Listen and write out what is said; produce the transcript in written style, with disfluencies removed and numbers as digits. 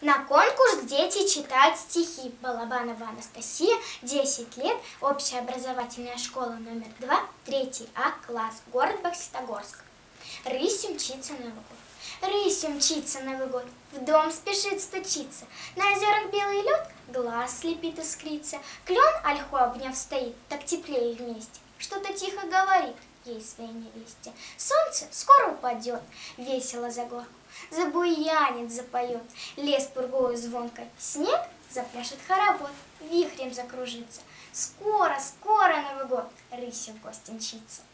На конкурс дети читают стихи. Балабанова Анастасия, 10 лет, общеобразовательная школа номер 2, 3 А класс, город Бокситогорск. Рысью мчится Новый год, рысью мчится Новый год, в дом спешит стучиться. На озерах белый лед, глаз слепит искрится. Клен ольху обняв стоит, так теплее вместе. Что-то тихо говорит ей своей невесте. Солнце скоро упадет, весело за горку, забуянит, запоет, лес пургою звонкой, снег запляшет хоровод, вихрем закружится. Скоро, скоро Новый год, рысью в гости мчится.